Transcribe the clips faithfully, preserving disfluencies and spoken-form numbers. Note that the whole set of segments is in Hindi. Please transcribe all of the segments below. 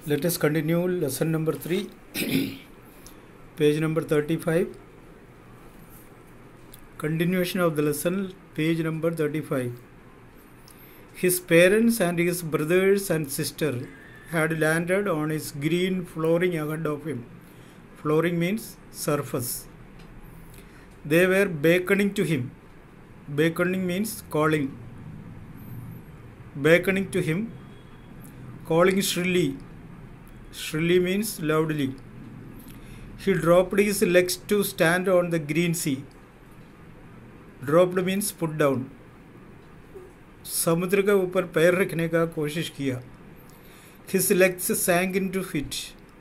Let us continue lesson number three, page number thirty-five. Continuation of the lesson, page number thirty-five. His parents and his brothers and sister had landed on his green flooring ahead of him. Flooring means surface. They were beckoning to him. Beckoning means calling. Beckoning to him, calling shrilly. Shrilly means loudly. He dropped his legs to stand on the green sea. Dropped means put down. समुद्र के ऊपर पैर रखने का कोशिश किया. His legs sank into it.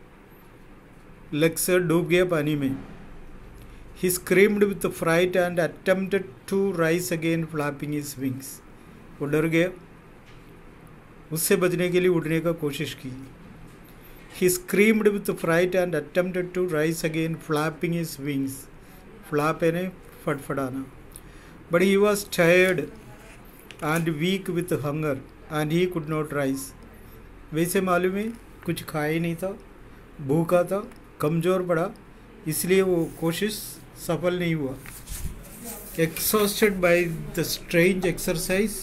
Legs डूब गया पानी में. He screamed with fright and attempted to rise again, flapping his wings. वो डर गया. उससे बचने के लिए उड़ने का कोशिश की. He screamed with fright and attempted to rise again, flapping his wings. Flap यानी फड़फड़ाना. But he was tired and weak with hunger, and he could not rise. वैसे मालूम है कुछ खाया ही नहीं था, भूखा था, कमज़ोर पड़ा, इसलिए वो कोशिश सफल नहीं हुआ. Exhausted by the strange exercise,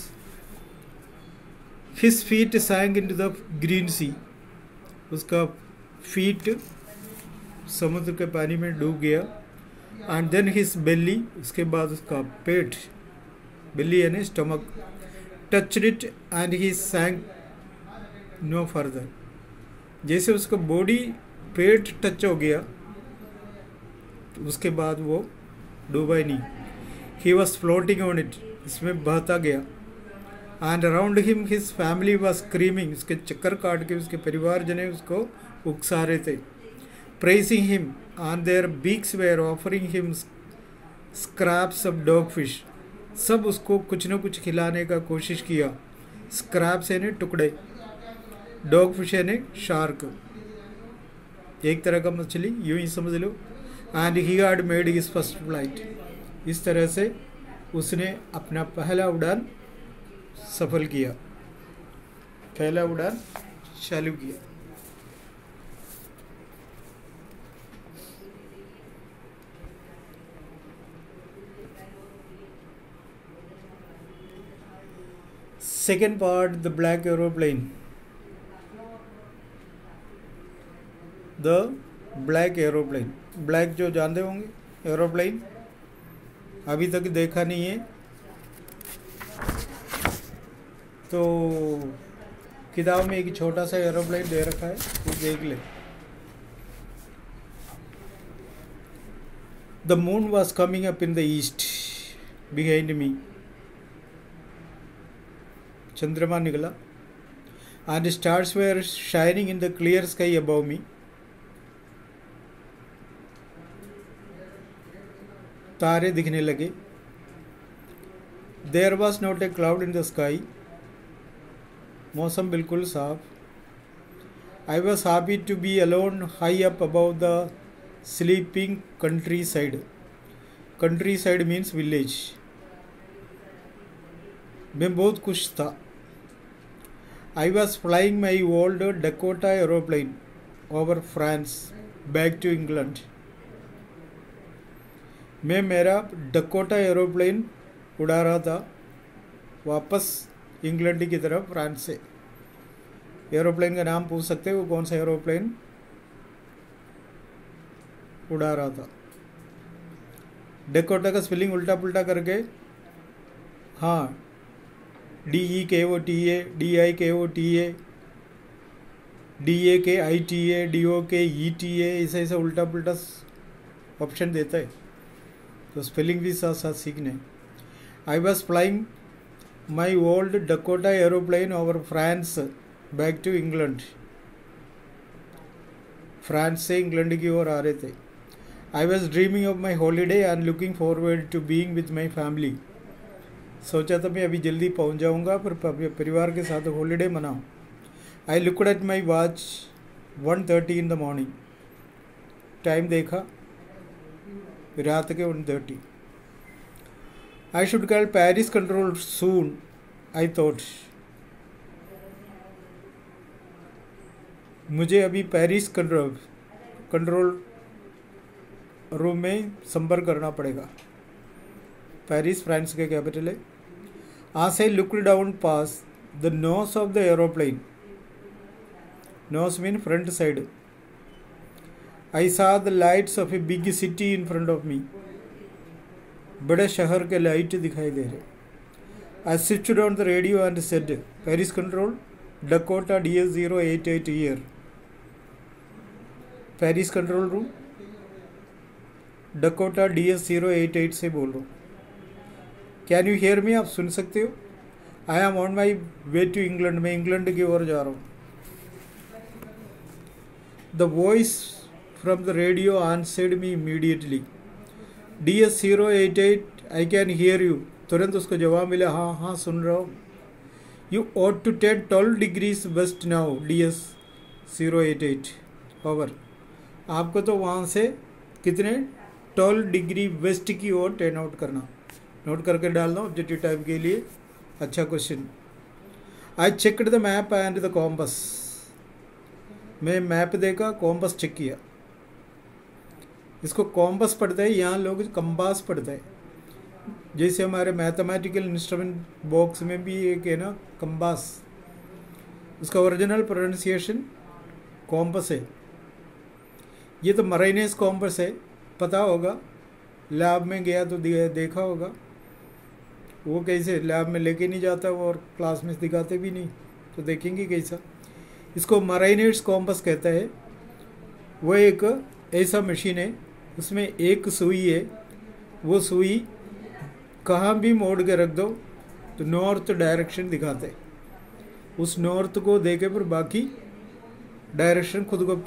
his feet sank into the green sea. उसका फीट समुद्र के पानी में डूब गया. एंड देन हिज बेली, उसके बाद उसका पेट, बेली यानी stomach, touched it and he sank no further. जैसे उसका बॉडी पेट टच हो गया उसके बाद वो डूबा ही नहीं. He was floating on it, इसमें बहता गया. And around him his family was screaming, उसके चक्कर काट के उसके परिवार जने उसको उकसा रहे थे. Pressing him and their beaks were offering him scraps of dog fish. सब उसको कुछ न कुछ खिलाने का कोशिश किया. स्क्रैप्स यानी टुकड़े, डॉग फिश यानी शार्क, एक तरह का मछली, यूं ही समझ लो. And he had made his first flight. इस तरह से उसने अपना पहला उड़ान सफल किया, पहला उड़ान चालू किया. Second part, the black aeroplane. The black aeroplane, black जो जानते होंगे एरोप्लेन, अभी तक देखा नहीं है तो किताब में एक छोटा सा एरोप्लेन दे रखा है, वो देख ले. The moon was coming up in the east behind me. चंद्रमा निकला. And stars were shining in the clear sky above me. तारे दिखने लगे. There was not a cloud in the sky. मौसम बिल्कुल साफ. I was happy to be alone high up above the sleeping countryside. Countryside means village. मैं बहुत खुश था. I was flying my old Dakota aeroplane over France back to England. मैं मेरा डकोटा एरोप्लेन उड़ा रहा था वापस इंग्लैंड की तरफ, फ्रांस से. एरोप्लेन का नाम पूछ सकते हैं, वो कौन सा एरोप्लेन उड़ा रहा था. डकोटा का स्पेलिंग उल्टा पुल्टा करके, हाँ, डी ई के O T A, D I के O T A, D A के I T A, D O के ई टी ए, ऐसा ऐसा उल्टा पुल्टा ऑप्शन देता है, तो स्पेलिंग भी साथ साथ सीखने. I was flying my old Dakota aeroplane over France back to England. France से इंग्लैंड की ओर आ रहे थे. I was dreaming of my holiday and looking forward to being with my family. सोचा था मैं अभी जल्दी पहुंच जाऊंगा, पर परिवार के साथ हॉलीडे मनाऊं. I looked at my watch, one thirty in the morning. Time देखा, रात के one thirty. I should call Paris control soon, I thought. मुझे अभी पेरिस कंट्रोल कंट्रोल रूम में संपर्क करना पड़ेगा। पेरिस फ्रांस के कैपिटल है। As I looked down past the nose of the aeroplane, nose means front side, I saw the lights of a big city in front of me. बड़े शहर के लाइट दिखाई दे रहे। I switched on the radio and said, Paris control, Dakota D S zero eight eight here. Paris control room, Dakota D S zero eight eight से बोल रहा हूँ। Can you hear me? आप सुन सकते हो? I am on my way to England, मैं इंग्लैंड की ओर जा रहा हूँ। The voice from the radio answered me immediately, D S zero eight eight I can hear you. तुरंत उसको जवाब मिला, हाँ हाँ सुन रहा हूँ। You ought to turn twelve degrees west now, D S zero eight eight over. आपको तो वहाँ से कितने ट्वेल्व डिग्री वेस्ट की ओर टेन आउट करना, नोट करके डालना ऑब्जेक्टिव टाइप के लिए। अच्छा question. I checked the map and the compass, मैं मैप देखा, कॉम्पस चेक किया। इसको कॉम्पस पढ़ते हैं, यहाँ लोग कंपास पढ़ते हैं। जैसे हमारे मैथमेटिकल इंस्ट्रूमेंट बॉक्स में भी एक है ना कंपास, उसका ओरिजिनल प्रोनाउंसिएशन कॉम्पस है। ये तो मरीनेस कॉम्पस है, पता होगा, लैब में गया तो देखा होगा। वो कैसे लैब में लेके नहीं जाता वो, और क्लास में दिखाते भी नहीं, तो देखेंगे कैसा। इसको मरीनेस कॉम्पस कहता है। वो एक ऐसा मशीन है, उसमें एक सुई है, वो सुई कहाँ भी मोड़ के रख दो तो नॉर्थ डायरेक्शन दिखाते हैं। उस नॉर्थ को देखे पर बाकी डायरेक्शन खुद को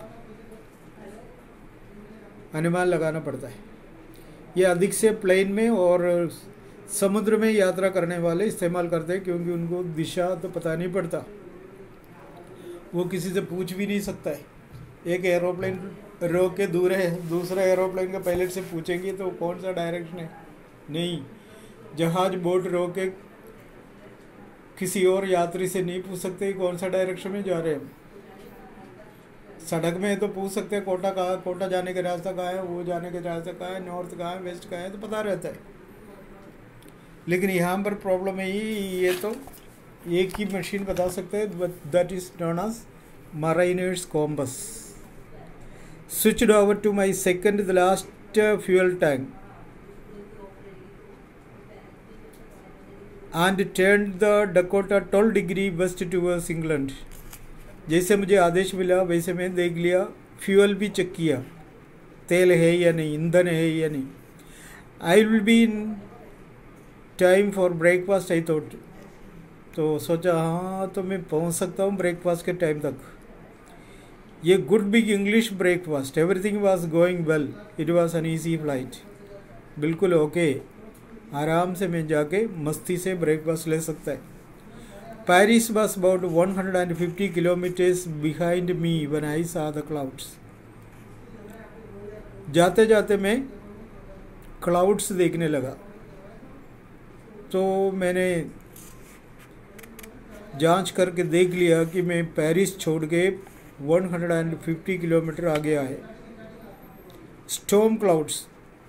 अनुमान लगाना पड़ता है। ये अधिक से प्लेन में और समुद्र में यात्रा करने वाले इस्तेमाल करते हैं, क्योंकि उनको दिशा तो पता नहीं पड़ता, वो किसी से पूछ भी नहीं सकता है। एक एरोप्लेन रोक के दूर है, दूसरा एरोप्लेन का पायलट से पूछेंगे तो कौन सा डायरेक्शन है? नहीं। जहाज बोट रोक के किसी और यात्री से नहीं पूछ सकते कौन सा डायरेक्शन में जा रहे हैं। सड़क में तो पूछ सकते हैं कोटा कहाँ, कोटा जाने का रास्ता कहाँ है, वो जाने का रास्ता कहाँ है, नॉर्थ कहाँ है, वेस्ट कहाँ है, तो पता रहता है। लेकिन यहाँ पर प्रॉब्लम है ही, ये तो एक ही मशीन बता सकते हैं, that is known as mariner's compass. Switched over to my second the last fuel tank and turned the Dakota twelve degree west towards England. जैसे मुझे आदेश मिला वैसे मैं देख लिया, फ्यूल भी चेक किया, तेल है या नहीं, ईंधन है या नहीं। I will be in time for breakfast I thought, तो सोचा हाँ तो मैं पहुंच सकता हूँ ब्रेकफास्ट के टाइम तक। ये good big English breakfast, everything was going well, it was an easy flight, बिल्कुल ओके, आराम से मैं जाके मस्ती से ब्रेकफास्ट ले सकता है। Paris was about one hundred fifty kilometers behind me when I saw the clouds. जाते जाते मैं क्लाउड्स देखने लगा, तो मैंने जांच करके देख लिया कि मैं पेरिस छोड़ के एक सौ पचास किलोमीटर आ गया है। स्टॉर्म क्लाउड्स,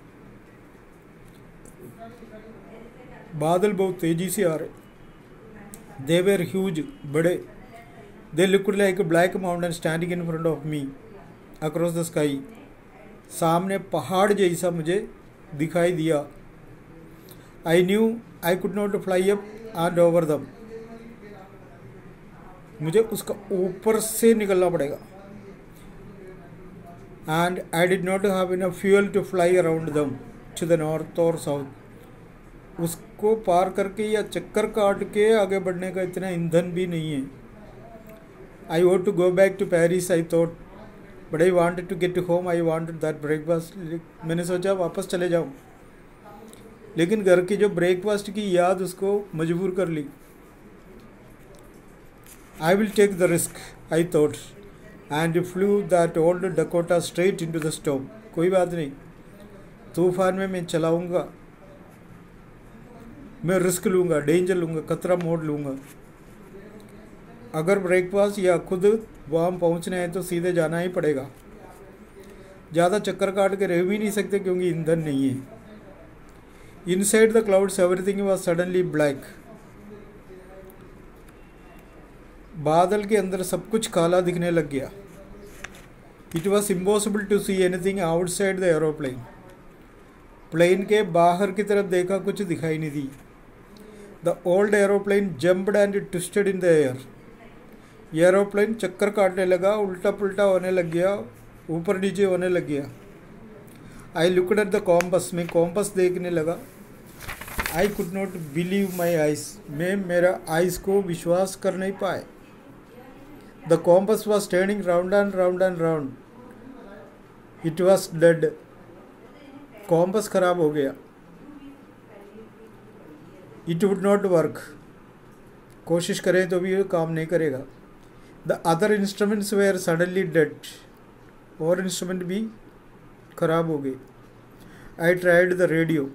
बादल बहुत तेजी से आ रहे। They were huge, बड़े। They looked like a black mountain standing in front of me across the sky. सामने पहाड़ जैसा मुझे दिखाई दिया। I knew I could not fly up and over them. मुझे उसका ऊपर से निकलना पड़ेगा। And I did not have enough fuel to fly around them to the north or south. उसको पार करके या चक्कर काट के आगे बढ़ने का इतना ईंधन भी नहीं है। I want to go back to Paris I thought, but I wanted to get home, I wanted that breakfast. मैंने सोचा वापस चले जाऊँ, लेकिन घर की जो ब्रेकफास्ट की याद उसको मजबूर कर ली। I will take the risk I thought and flew that old Dakota straight into the storm. कोई बात नहीं, तूफान में मैं चलाऊँगा, मैं रिस्क लूँगा, डेंजर लूँगा, खतरा मोड़ लूँगा। अगर ब्रेकफास्ट या खुद वहाँ पहुँचना है तो सीधे जाना ही पड़ेगा, ज़्यादा चक्कर काट के रह भी नहीं सकते क्योंकि ईंधन नहीं है। Inside the clouds everything was suddenly black. बादल के अंदर सब कुछ काला दिखने लग गया। It was impossible to see anything outside the aeroplane. Plane के बाहर की तरफ देखा, कुछ दिखाई नहीं दी। The old aeroplane jumped and twisted in the air. Aeroplane चक्कर काटने लगा, उल्टा पुल्टा होने लग गया, ऊपर नीचे होने लग गया। I looked at the compass. मैं कॉम्पस देखने लगा। I could not believe my eyes. मैं मेरा आइज को विश्वास कर नहीं पाए। The compass was turning round and round and round. It was dead. Compass खराब हो गया। It would not work. कोशिश करें तो भी ये काम नहीं करेगा। The other instruments were suddenly dead. और इंस्ट्रूमेंट भी खराब हो गए। I tried the radio.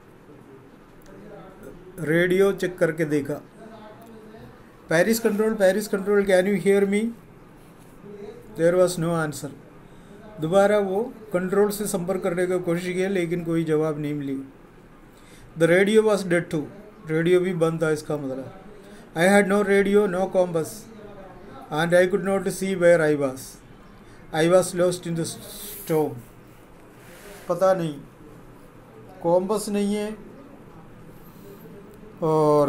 Radio check करके देखा। Paris control, Paris control, can you hear me? There was no answer. दोबारा वो कंट्रोल से संपर्क करने की कोशिश की लेकिन कोई जवाब नहीं मिली। The radio was dead too. Radio भी बंद था, इसका मतलब I had no radio, no compass and I could not see where I was. I was lost in the storm. पता नहीं, कॉम्पस नहीं है और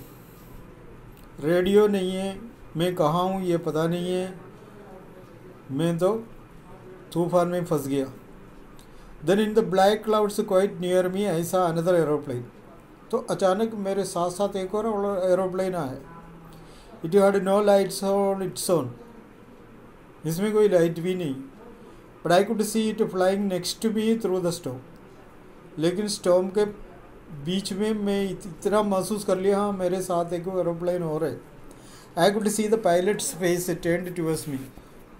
रेडियो नहीं है, मैं कहाँ हूँ ये पता नहीं है, मैं तो तूफान में फंस गया। Then in the black clouds quite near me I saw another aeroplane. तो अचानक मेरे साथ साथ एक और एरोप्लेन आया। It had no lights on its own. इसमें कोई लाइट भी नहीं। But I could see it flying next to me through the storm. लेकिन स्टॉर्म के बीच में मैं इतना महसूस कर लिया, हाँ मेरे साथ एक एरोप्लेन और है। I could see the pilot's face turned towards me.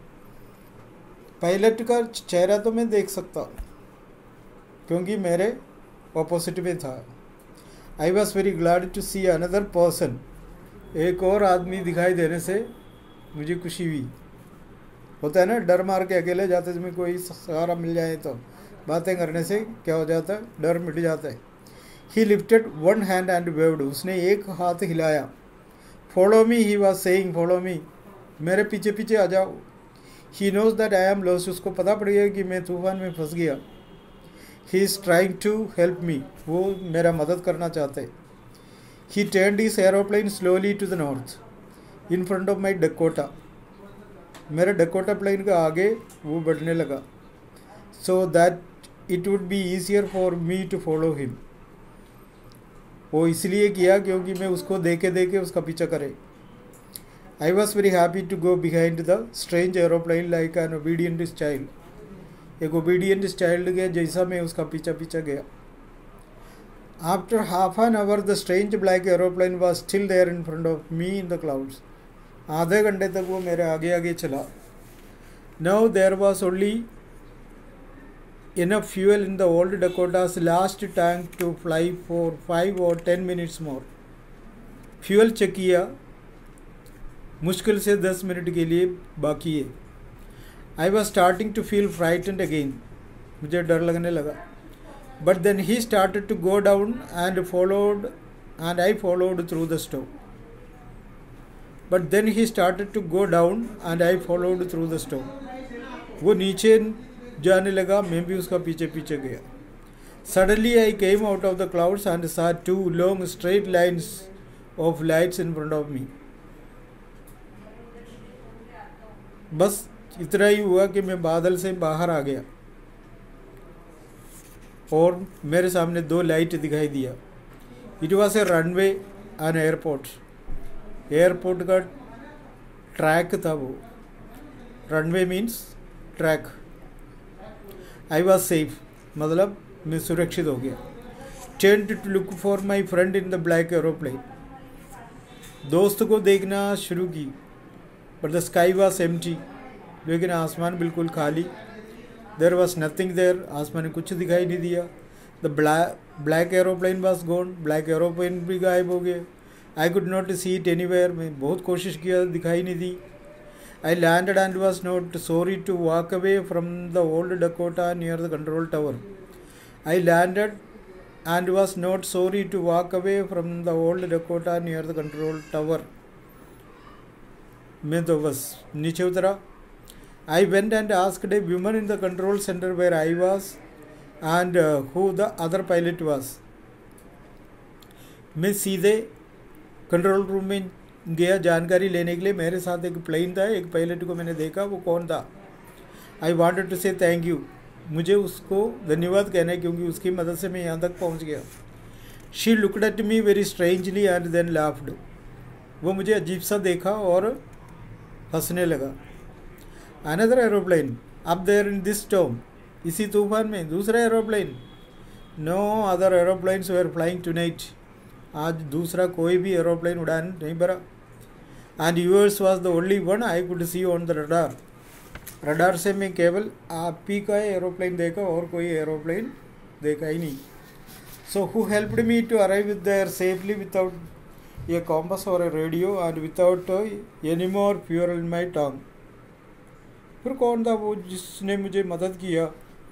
Pilot का चेहरा तो मैं देख सकता क्योंकि मेरे ऑपोजिट में था। I was very glad to see another person. एक और आदमी दिखाई देने से मुझे खुशी हुई। होता है ना, डर मार के अकेले जाते समय कोई सहारा मिल जाए तो बातें करने से क्या हो जाता है, डर मिट जाता है। He lifted one hand and waved. उसने एक हाथ हिलाया। Follow me, he was saying follow me. मेरे पीछे पीछे आ जाओ। He knows that I am lost. उसको पता पड़ गया कि मैं तूफान में फंस गया। He is trying to help me. वो मेरा मदद करना चाहते। He turned his aeroplane slowly to the north in front of my Dakota. मेरे डकोटा प्लेन के आगे वो बढ़ने लगा, so that it would be easier for me to follow him. वो इसलिए किया क्योंकि मैं उसको देखे देखे उसका पीछा करे। I was very happy to go behind the strange aeroplane like an obedient child. एक ओबीडियंट चाइल्ड के जैसा मैं उसका पीछा पीछा गया। After half an hour the strange black aeroplane was still there in front of me in the clouds. आधे घंटे तक वो मेरे आगे आगे चला। Now there was only enough fuel in the old Dakota's last tank to fly for five or ten minutes more. Fuel check किया, मुश्किल से दस मिनट के लिए बाकी है। I was starting to feel frightened again. मुझे डर लगने लगा। But then he started to go down and followed and I followed through the storm. But then he started to go down and I followed through the storm. वो नीचे जाने लगा, मैं भी उसका पीछे पीछे गया। Suddenly I came out of the clouds and saw two long straight lines of lights in front of me. बस इतना ही हुआ कि मैं बादल से बाहर आ गया और मेरे सामने दो लाइट दिखाई दिया। It was a runway an airport. Airport का ट्रैक था वो। Runway means track. I was safe, मतलब मैं सुरक्षित हो गया। Turned to look for my friend in the black aeroplane. दोस्त को देखना शुरू की, but the sky was empty. लेकिन आसमान बिल्कुल खाली। There was nothing there. आसमान में कुछ दिखाई नहीं दिया। The black black aeroplane was gone. Black aeroplane भी गायब हो गया। I could not see it anywhere, मैं बहुत कोशिश किया, दिखाई नहीं दी. I landed and was not sorry to walk away from the old Dakota near the control tower. I landed and was not sorry to walk away from the old Dakota near the control tower. मैं तो बस नीचे उतरा. I went and asked a woman in the control center where I was and uh, who the other pilot was. मैं सीधे कंट्रोल रूम में गया जानकारी लेने के लिए. मेरे साथ एक प्लेन था, एक पायलट को मैंने देखा, वो कौन था. I wanted to say thank you, मुझे उसको धन्यवाद कहना है क्योंकि उसकी मदद से मैं यहाँ तक पहुँच गया. She looked at me very strangely and then laughed. वो मुझे अजीब सा देखा और हंसने लगा. Another aeroplane up there in this storm, इसी तूफान में दूसरा aeroplane. No other aeroplanes were flying tonight, आज दूसरा कोई भी एरोप्लेन उड़ान नहीं भरा. And yours was the only one I could see on the radar. Radar से मैं केवल आप ही का एरोप्लेन देखा और कोई एरोप्लेन देखा ही नहीं. So who helped me to arrive there safely without a compass और a radio and without any more fuel in my tank. फिर कौन था वो जिसने मुझे मदद किया,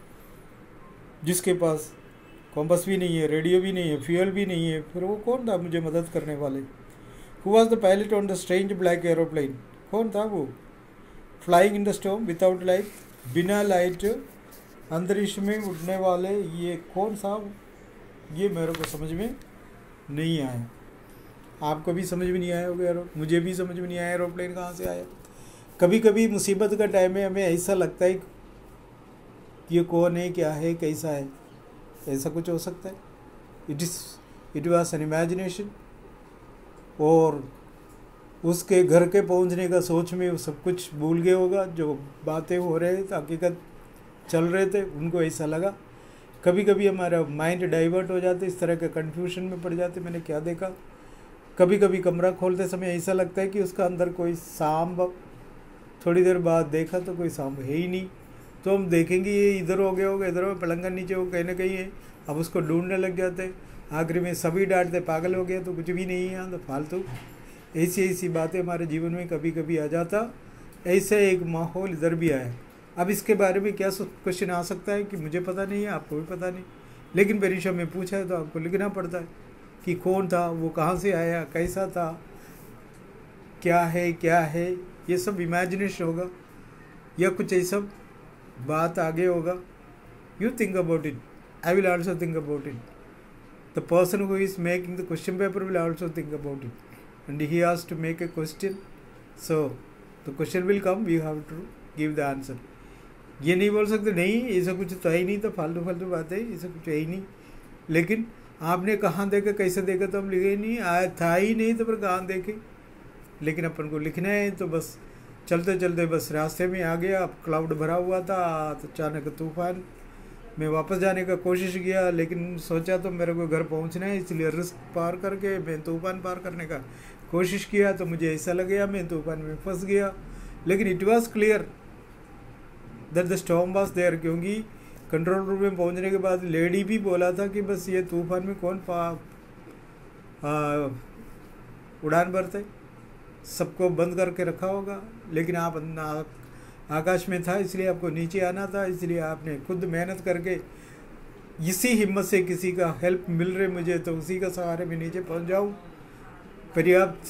जिसके पास कॉम्पस भी नहीं है, रेडियो भी नहीं है, फ्यूल भी नहीं है. फिर वो कौन था मुझे मदद करने वाले. Who was the pilot on the strange black aeroplane, कौन था वो. Flying in the storm without light, बिना लाइट अंतरिक्ष में उड़ने वाले, ये कौन सा, ये मेरे को समझ में नहीं आया. आपको भी समझ में नहीं आया होगा, मुझे भी समझ में नहीं आया एरोप्लेन कहाँ से आया. कभी कभी मुसीबत का टाइम में हमें ऐसा लगता है कि ये कौन है, क्या है, कैसा है, ऐसा कुछ हो सकता है. It is it was an imagination. और उसके घर के पहुंचने का सोच में वो सब कुछ भूल गया होगा. जो बातें हो रहे थे, हकीकत चल रहे थे, उनको ऐसा लगा. कभी कभी हमारा माइंड डाइवर्ट हो जाते, इस तरह के कन्फ्यूजन में पड़ जाते. मैंने क्या देखा, कभी कभी कमरा खोलते समय ऐसा लगता है कि उसका अंदर कोई सांप, थोड़ी देर बाद देखा तो कोई सांप है ही नहीं. तो हम देखेंगे ये इधर हो गया होगा, इधर हो, पलंगा नीचे हो, कहीं ना कहीं है. अब उसको ढूंढने लग जाते. आखिर में सभी डांटते, पागल हो गया तो कुछ भी नहीं है, तो फालतू. ऐसी ऐसी बातें हमारे जीवन में कभी कभी आ जाता. ऐसे एक माहौल इधर भी आया. अब इसके बारे में क्या क्वेश्चन आ सकता है कि मुझे पता नहीं है, आपको भी पता नहीं, लेकिन परीक्षा में पूछा है तो आपको लिखना पड़ता है कि कौन था वो, कहाँ से आया, कैसा था, क्या है क्या है. ये सब इमेजिनेशन होगा या कुछ ऐसा बात आगे होगा. You think about it, I will also think about it. The person who is making the question paper will also think about it, and he has to make a question. So the question will come, we have to give the answer. ये नहीं बोल सकते नहीं ऐसा कुछ तो है ही नहीं, तो फालतू फालतू बातें, ऐसा कुछ है ही नहीं. लेकिन आपने कहाँ देखा, कैसे देखा, तो हम लिखे ही नहीं. आया था ही नहीं तो फिर कहाँ देखे. लेकिन अपन को लिखना है, तो बस चलते चलते बस रास्ते में आ गया. क्लाउड भरा हुआ था, तो अचानक तूफान. मैं वापस जाने का कोशिश किया, लेकिन सोचा तो मेरे को घर पहुंचना है, इसलिए रिस्क पार करके मैं तूफान पार करने का कोशिश किया. तो मुझे ऐसा लग गया मैं तूफान में फंस गया. लेकिन it was clear that the storm was there, क्योंकि कंट्रोल रूम में पहुंचने के बाद लेडी भी बोला था कि बस ये तूफान में कौन पा आ, उड़ान भरते, सबको बंद करके रखा होगा. लेकिन आप आकाश में था, इसलिए आपको नीचे आना था. इसलिए आपने खुद मेहनत करके, इसी हिम्मत से किसी का हेल्प मिल रहे मुझे, तो उसी का सहारे में नीचे पहुंच जाऊं. पर्याप्त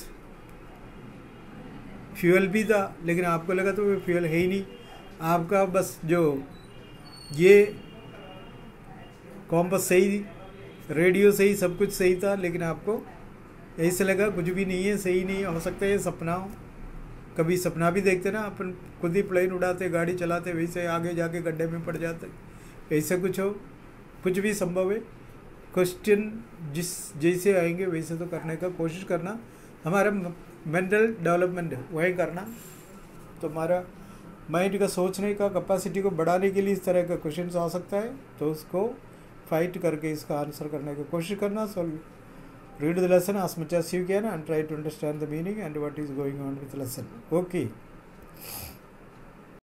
फ्यूल भी था, लेकिन आपको लगा तो वो फ्यूल है ही नहीं. आपका बस जो ये कॉम्पस सही, रेडियो सही, सब कुछ सही था, लेकिन आपको ऐसे लगा कुछ भी नहीं है, सही नहीं हो सकता है, सपना हो. कभी सपना भी देखते ना अपन, खुद ही प्लेन उड़ाते, गाड़ी चलाते, वैसे आगे जाके गड्ढे में पड़ जाते. ऐसा कुछ हो, कुछ भी संभव है. क्वेश्चन जिस जैसे आएंगे वैसे तो करने का कोशिश करना. हमारा मेंटल डेवलपमेंट वही करना. तो हमारा माइंड का सोचने का कैपेसिटी को बढ़ाने के लिए इस तरह का क्वेश्चन आ सकता है, तो उसको फाइट करके इसका आंसर करने की कोशिश करना. सो read the lesson as much as you can and try to understand the meaning and what is going on with the lesson. Okay.